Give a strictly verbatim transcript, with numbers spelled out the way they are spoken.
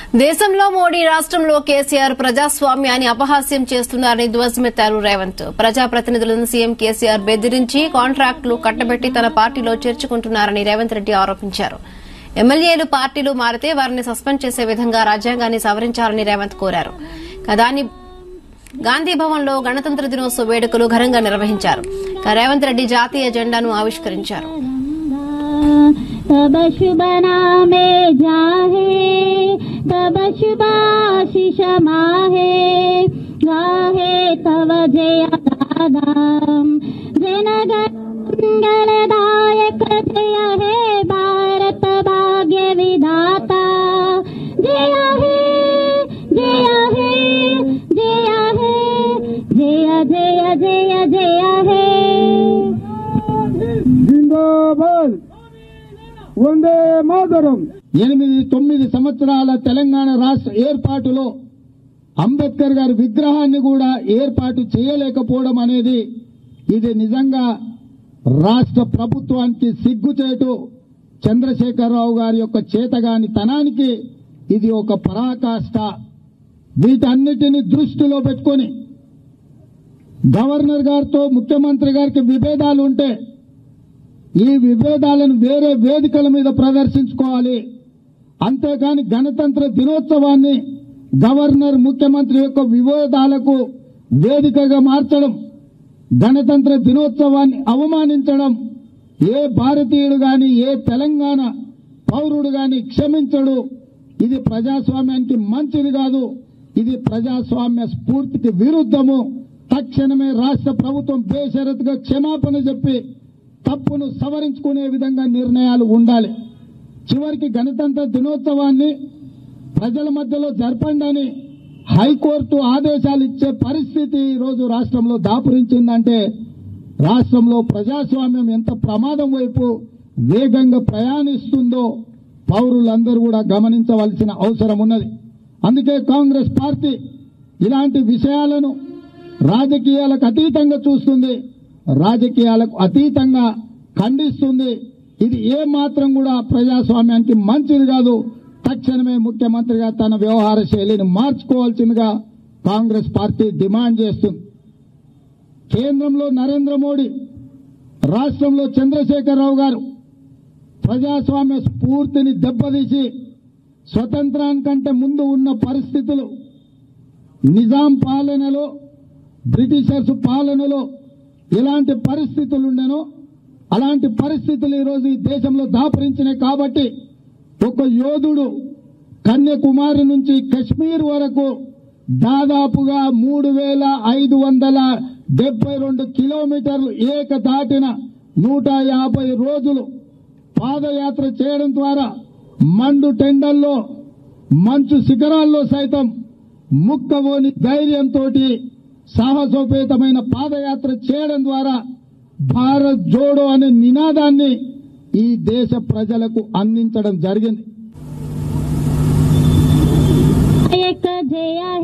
దేశంలో మోడీ రాష్ట్రంలో కేసీఆర్ ప్రజాస్వామ్యాన్ని అపహాస్యం చేస్తున్నారని ధ్వజమెత్తారు రేవంత్. ప్రజాప్రతినిధులను సీఎం కేసీఆర్ బెదిరించి కాంట్రాక్టులు కట్టబెట్టి తన పార్టీలో చేర్చుకుంటున్నారని రేవంత్ రెడ్డి ఆరోపించారు. ఎమ్మెల్యేలు పార్టీలు మారితే వారిని సస్పెండ్ చేసే విధంగా రాజ్యాంగాన్ని సవరించాలని రేవంత్ కోరారు. గాంధీ భవన్ లో గణతంత్ర దినోత్సవ వేడుకలు ఘనంగా నిర్వహించారు. రేవంత్ రెడ్డి జాతీయ జెండాను ఆవిష్కరించారు. तब शुभ नामे जाहे तब शुभाशिष माहे गाहे तव जय दादाम जनगणदायक जय हे भारत भाग्य विधाता जय हे जय हे जय हे जय जय जय जय हे जिंदाबाद వందే మాతరం. ఎనిమిది తొమ్మిది సంవత్సరాల తెలంగాణ రాష్ట్ర ఏర్పాటులో అంబేద్కర్ గారి విగ్రహాన్ని కూడా ఏర్పాటు చేయలేకపోవడం అనేది ఇది నిజంగా రాష్ట్ర ప్రభుత్వానికి సిగ్గుచేటు. చంద్రశేఖరరావు గారి యొక్క చేతగాని తనానికి ఇది ఒక పరాకాష్ట. వీటన్నిటిని దృష్టిలో పెట్టుకొని గవర్నర్ గారితో ముఖ్యమంత్రి గారికి విభేదాలు ఉంటే ఈ విభేదాలను వేరే వేదికల మీద ప్రదర్శించుకోవాలి. అంతేకాని గణతంత్ర దినోత్సవాన్ని గవర్నర్ ముఖ్యమంత్రి యొక్క విభేదాలకు వేదికగా మార్చడం, గణతంత్ర దినోత్సవాన్ని అవమానించడం ఏ భారతీయుడు గాని ఏ తెలంగాణ పౌరుడు గాని క్షమించడు. ఇది ప్రజాస్వామ్యానికి మంచిది కాదు. ఇది ప్రజాస్వామ్య స్ఫూర్తికి విరుద్ధము. తక్షణమే రాష్ట్ర ప్రభుత్వం బేషరతుగా క్షమాపణ చెప్పి తప్పును సవరించుకునే విధంగా నిర్ణయాలు ఉండాలి. చివరికి గణతంత్ర దినోత్సవాన్ని ప్రజల మధ్యలో జరపండి అని హైకోర్టు ఆదేశాలు ఇచ్చే పరిస్థితి ఈరోజు రాష్ట్రంలో దాపురించిందంటే రాష్ట్రంలో ప్రజాస్వామ్యం ఎంత ప్రమాదం వైపు వేగంగా ప్రయాణిస్తుందో పౌరులందరూ కూడా గమనించవలసిన అవసరం ఉన్నది. అందుకే కాంగ్రెస్ పార్టీ ఇలాంటి విషయాలను రాజకీయాలకు అతీతంగా చూస్తుంది, రాజకీయాలకు అతీతంగా ఖండిస్తుంది. ఇది ఏ మాత్రం కూడా ప్రజాస్వామ్యానికి మంచిది కాదు. తక్షణమే ముఖ్యమంత్రిగా తన వ్యవహార శైలిని మార్చుకోవాల్సిందిగా కాంగ్రెస్ పార్టీ డిమాండ్ చేస్తుంది. కేంద్రంలో నరేంద్ర మోడీ, రాష్ట్రంలో చంద్రశేఖరరావు గారు ప్రజాస్వామ్య స్ఫూర్తిని దెబ్బతీసి స్వతంత్రానికంటే ముందు ఉన్న పరిస్థితులు, నిజాం పాలనలో బ్రిటిషర్స్ పాలనలో ఎలాంటి పరిస్థితులు ఉండేనో అలాంటి పరిస్థితులు ఈరోజు ఈ దేశంలో దాపరించినాయి. కాబట్టి ఒక యోధుడు కన్యాకుమారి నుంచి కశ్మీర్ వరకు దాదాపుగా మూడు వేల ఐదు వందల డెబ్బై రెండు కిలోమీటర్లు ఏక దాటిన నూట యాభై రోజులు పాదయాత్ర చేయడం ద్వారా మండు టెండల్లో మంచు శిఖరాల్లో సైతం ముక్కవోని ధైర్యంతో సాహసోపేతమైన పాదయాత్ర చేయడం ద్వారా భారత్ జోడో అనే నినాదాన్ని ఈ దేశ ప్రజలకు అందించడం జరిగింది. జయ